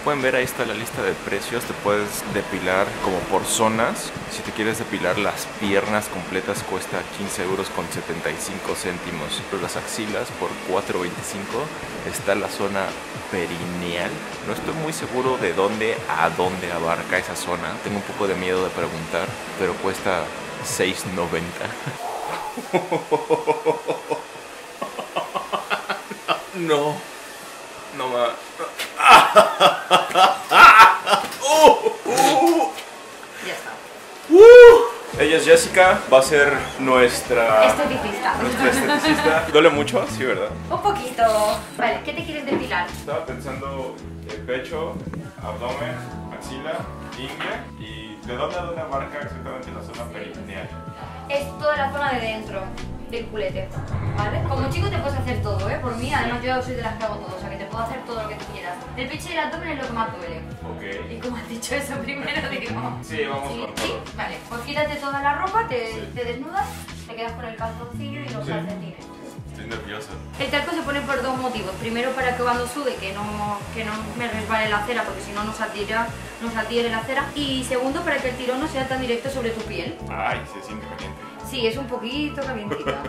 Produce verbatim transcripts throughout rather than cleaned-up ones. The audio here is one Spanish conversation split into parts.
pueden ver, ahí está la lista de precios. Te puedes depilar como por zonas. Si te quieres depilar las piernas completas cuesta quince euros con setenta y cinco céntimos. Pero las axilas por cuatro veinticinco. Está la zona perineal. No estoy muy seguro de dónde a dónde abarca esa zona. Tengo un poco de miedo de preguntar, pero cuesta seis noventa. No, no más. uh, uh. Ya está. Uh. Ella es Jessica, va a ser nuestra Esteticista. nuestra esteticista. ¿Duele mucho? Sí, ¿verdad? Un poquito. Vale, ¿qué te quieres depilar? Estaba pensando el pecho, abdomen, axila, ingle. ¿Y de dónde a dónde abarca exactamente la zona perineal? Es toda la zona de dentro del culete, ¿vale? Como chico te puedes hacer todo, ¿eh? Por mí, además yo soy de las que hago todo, o sea que te puedo hacer todo lo que tú quieras. El pecho y el abdomen es lo que más duele. Ok. Y como has dicho eso primero, digo... Sí, vamos ¿Sí? con todo. ¿Sí? Vale, pues quítate toda la ropa, te, Sí. te desnudas, te quedas con el calzoncillo y los Sí. calcetines. Estoy nerviosa. El talco se pone por dos motivos. Primero, para que cuando sude que no, que no me resbale la cera, porque si no nos adhiere, nos adhiere la cera. Y segundo, para que el tirón no sea tan directo sobre tu piel. Ay, se siente caliente. Sí, es un poquito calientita.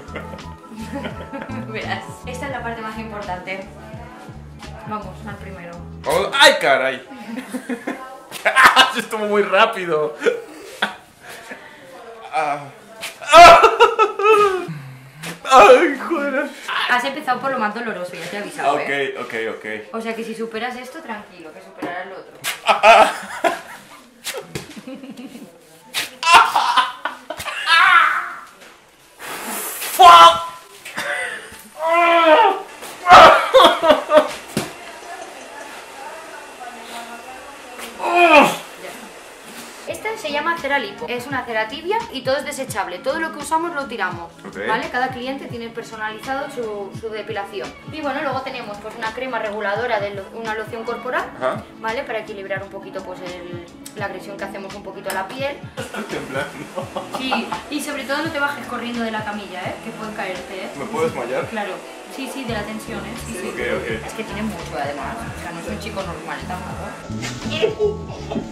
Verás, esta es la parte más importante. Vamos, al primero. Oh, ¡ay, caray! Estuvo muy rápido. Ah. ¡Ay, joder! Has empezado por lo más doloroso, ya te he avisado, Ok, ¿eh? ok, ok. O sea que si superas esto, tranquilo, que superarás lo otro. ¡Fuck! Esta se llama cera lipo. Es una cera tibia y todo es desechable. Todo lo que usamos lo tiramos, Ok. ¿vale? Cada cliente tiene personalizado su, su depilación. Y bueno, luego tenemos pues una crema reguladora de lo- una loción corporal, Ajá. ¿vale? Para equilibrar un poquito pues el- la agresión que hacemos un poquito a la piel. Estoy temblando. Sí, y sobre todo no te bajes corriendo de la camilla, ¿eh? Que pueden caerte, ¿eh? ¿Me puedo desmayar? Claro. Sí, sí, de la tensión, ¿eh? Sí, sí. Ok, ok. Es que tiene mucho además. O sea, no es un chico normal tampoco.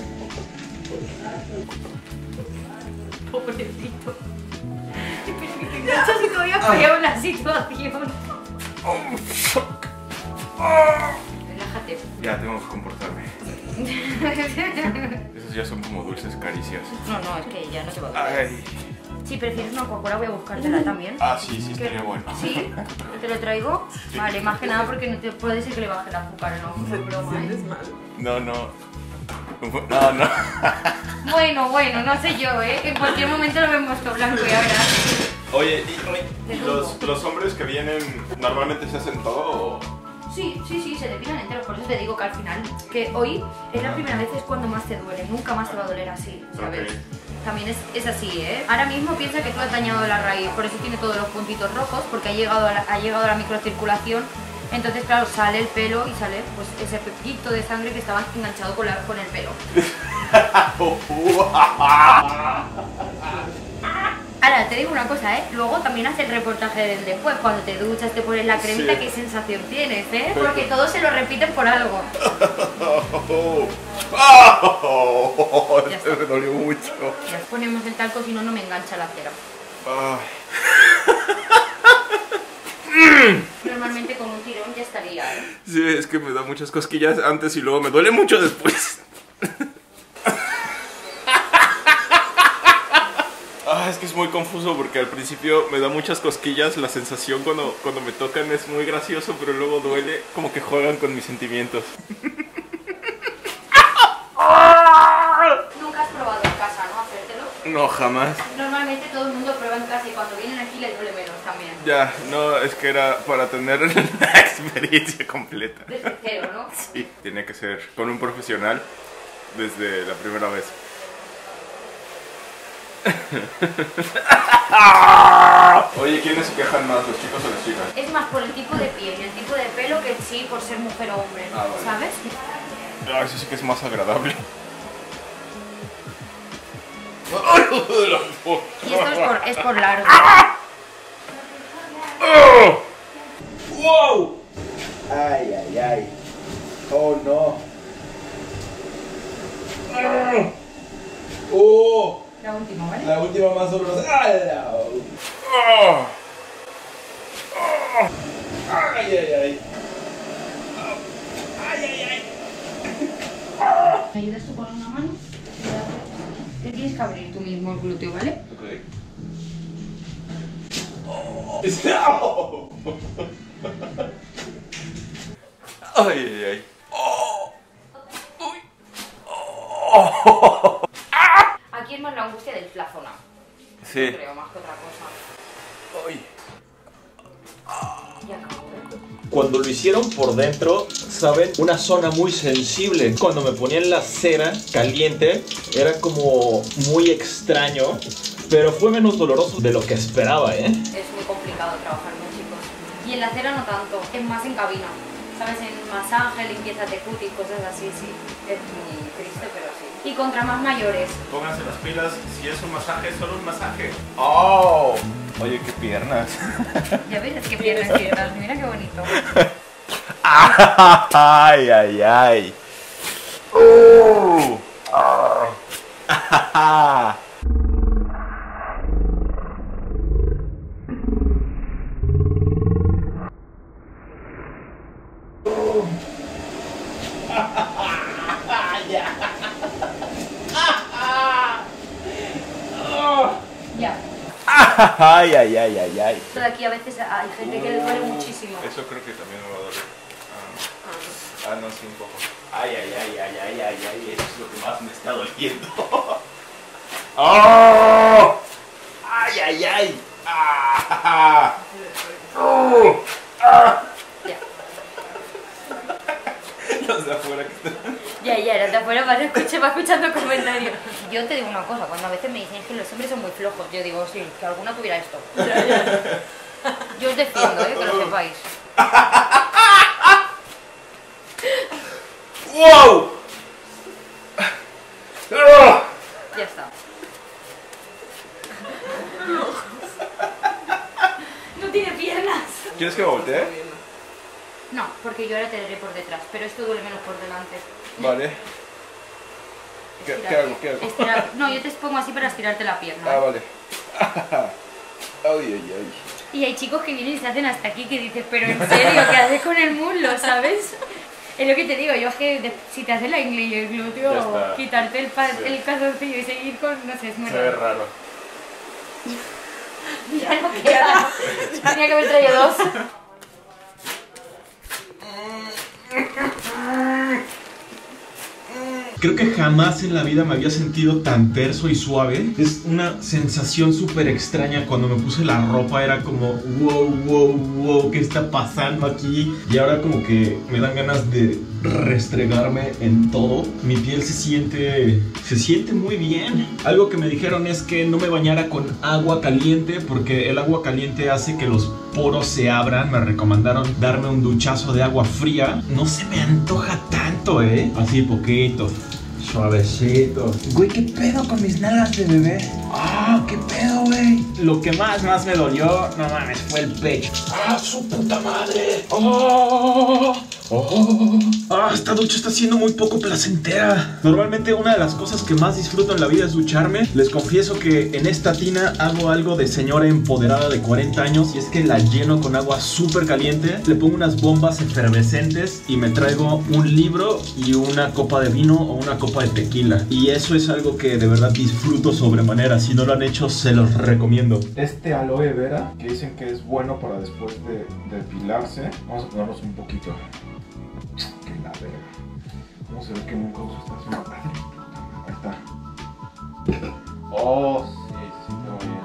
Pobrecito. Pero que te enganchas y todavía peor la situación. Oh, fuck. Ah. Relájate. Ya, tengo que comportarme. Esos ya son como dulces caricias. No, no, es que ya no te va a doler. Ay. Si prefieres una Coca-Cola voy a buscártela también. Ah, sí, sí, ¿Qué? estaría bueno. ¿Sí? ¿Te lo traigo? Vale, más que nada porque no te puede ser que le baje el azúcar, ¿no? No es broma, ¿eh? No, no. No, no. Bueno, bueno, no sé yo, ¿eh? En cualquier momento lo vemos todo blanco y ahora. Oye, ¿y, y los, los hombres que vienen normalmente se hacen todo o...? Sí, sí, sí, se depilan enteros, por eso te digo que al final, que hoy es la primera vez es cuando más te duele, nunca más te va a doler así, ¿sabes? Ok. También es, es así, ¿eh? Ahora mismo piensa que tú has dañado la raíz, por eso tiene todos los puntitos rojos, porque ha llegado a la, ha llegado a la microcirculación, entonces claro, sale el pelo y sale pues ese pepito de sangre que estaba enganchado con, la, con el pelo. Ahora, te digo una cosa, ¿eh? Luego también hace el reportaje del después, cuando te duchas, te pones la cremita, Sí. qué sensación tienes, ¿eh? Porque todos se lo repiten por algo. Ya está. Me dolió mucho. Ya ponemos el talco, si no, no me engancha la cera. Ay. Normalmente con un tirón ya estaría, ¿eh? Sí, es que me da muchas cosquillas antes y luego me duele mucho después. Ah, es que es muy confuso porque al principio me da muchas cosquillas, la sensación cuando, cuando me tocan es muy gracioso, pero luego duele, como que juegan con mis sentimientos. Nunca has probado en casa, ¿no? Hacértelo. No, jamás. Normalmente todo el mundo prueba en casa y cuando vienen aquí les duele menos también. Ya, no, es que era para tener la experiencia completa. Desde cero, ¿no? Sí, tiene que ser con un profesional desde la primera vez. Oye, ¿quiénes se quejan más, los chicos o las chicas? Es más por el tipo de piel y el tipo de pelo que sí por ser mujer o hombre, Ah, vale. ¿sabes? Ah, eso sí que es más agradable. Y esto es por, es por largo. ¡Wow! Ay, ay, ay. Oh, no. ¡Oh! La última, ¿vale? La última más dolorosa. ¡Ay, ay, ay! ¡Ay, ay, ay! ¿Me ayudas tú con una mano? Te tienes que abrir tú mismo el glúteo, ¿vale? Ok. Oh. Ay, ay, ay. Aquí es más la angustia del la zona. Sí. Creo, más que otra cosa. Ay. Ya acabo, ¿eh? Cuando lo hicieron por dentro, ¿saben? Una zona muy sensible. Cuando me ponían la cera caliente, era como muy extraño, pero fue menos doloroso de lo que esperaba, ¿eh? Es muy complicado trabajar con chicos. Y en la cera no tanto, es más en cabina. ¿Sabes? En masaje, limpieza de cutis, cosas así, sí. Es muy triste, pero sí. Y contra más mayores. Pónganse las pilas, si es un masaje, es solo un masaje. ¡Oh! Oye, qué piernas. Ya ves, qué piernas piernas. Mira qué bonito. ¡Ay, ay, ay! ¡Uh! ¡Ah! Ya. ¡Ay, ay, ay, ay, ay! Esto de aquí a veces hay gente que le duele muchísimo. Eso creo que también me va a doler. Ah, ah no, sí, un poco. ¡Ay, ay, ay, ay, ay, ay, ay! Eso es lo que más me está doliendo. ¡Oh! ¡Ay, ay, ay! ¡Ah! ¡Oh! ¡Ah! Ya. Los de afuera que están... Ya, ya, era de afuera para escuchar, va escuchando comentarios. Yo te digo una cosa, cuando a veces me dicen que los hombres son muy flojos, yo digo, sí, que alguna tuviera esto. Yo os defiendo, ¿eh? Que lo sepáis. ¡Wow! Ya está. No tiene piernas. ¿Quieres que me voltee? No, porque yo ahora te daré por detrás, pero esto duele menos por delante. Vale. ¿Qué, ¿qué hago? ¿Qué hago? Estirar... No, yo te pongo así para estirarte la pierna. Ah, vale. Ay, ay, ay. Y hay chicos que vienen y se hacen hasta aquí que dices, pero en serio, ¿qué haces con el muslo, sabes? Es lo que te digo, yo es que de- si te haces la ingle y el Ya glúteo, está. quitarte el, pa- Sí. el calzoncillo y seguir con, no sé, es muy Se ve raro. raro. Ya no queda. Tenía que haber traído dos. Creo que jamás en la vida me había sentido tan terso y suave. Es una sensación súper extraña. Cuando me puse la ropa era como wow, wow, wow, ¿qué está pasando aquí? Y ahora como que me dan ganas de restregarme en todo. Mi piel se siente, se siente muy bien. Algo que me dijeron es que no me bañara con agua caliente porque el agua caliente hace que los poros se abran. Me recomendaron darme un duchazo de agua fría. No se me antoja tanto, ¿eh? Así poquito. Suavecito. Güey, ¿qué pedo con mis nalgas de bebé? Ah, ¿qué pedo, güey? Lo que más, más me dolió, no mames, fue el pecho. ¡Ah, su puta madre! ¡Oh! ¡Oh! ¡Ah, esta ducha está siendo muy poco placentera! Normalmente una de las cosas que más disfruto en la vida es ducharme. Les confieso que en esta tina hago algo de señora empoderada de cuarenta años y es que la lleno con agua súper caliente, le pongo unas bombas efervescentes y me traigo un libro y una copa de vino o una copa de tequila. Y eso es algo que de verdad disfruto sobremanera. Si no lo han hecho, se los recomiendo. Este aloe vera, que dicen que es bueno para después de depilarse. Vamos a ponernos un poquito. Que la verga. ¿Cómo se ve que nunca uso esta zona? Ahí está. Oh, sí, sí, todo bien.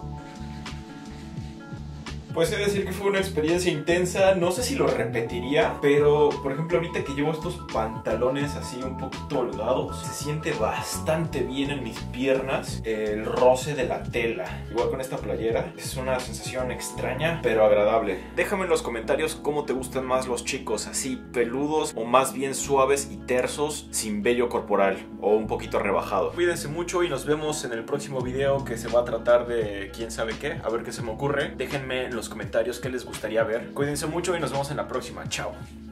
Pues he de decir que fue una experiencia intensa, no sé si lo repetiría, pero por ejemplo ahorita que llevo estos pantalones así un poquito holgados, se siente bastante bien en mis piernas el roce de la tela. Igual con esta playera, es una sensación extraña pero agradable. Déjame en los comentarios cómo te gustan más los chicos, así peludos o más bien suaves y tersos sin vello corporal o un poquito rebajado. Cuídense mucho y nos vemos en el próximo video que se va a tratar de quién sabe qué, a ver qué se me ocurre. Déjenme en los comentarios qué les gustaría ver. Cuídense mucho y nos vemos en la próxima. Chao.